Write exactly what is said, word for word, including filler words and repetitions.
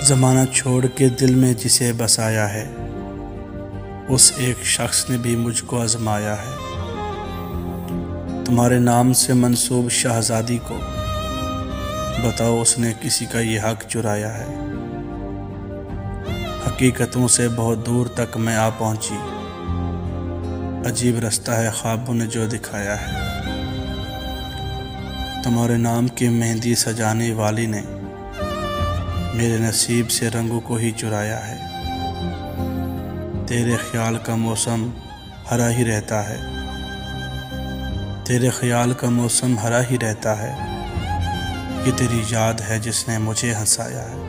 ज़माना छोड़ के दिल में जिसे बसाया है, उस एक शख्स ने भी मुझको आजमाया है। तुम्हारे नाम से मंसूब शहज़ादी को बताओ, उसने किसी का ये हक चुराया है। हकीकतों से बहुत दूर तक मैं आ पहुंची, अजीब रास्ता है ख्वाबों ने जो दिखाया है। तुम्हारे नाम की मेहंदी सजाने वाली ने मेरे नसीब से रंगों को ही चुराया है। तेरे ख्याल का मौसम हरा ही रहता है, तेरे ख्याल का मौसम हरा ही रहता है। ये तेरी याद है जिसने मुझे हंसाया है।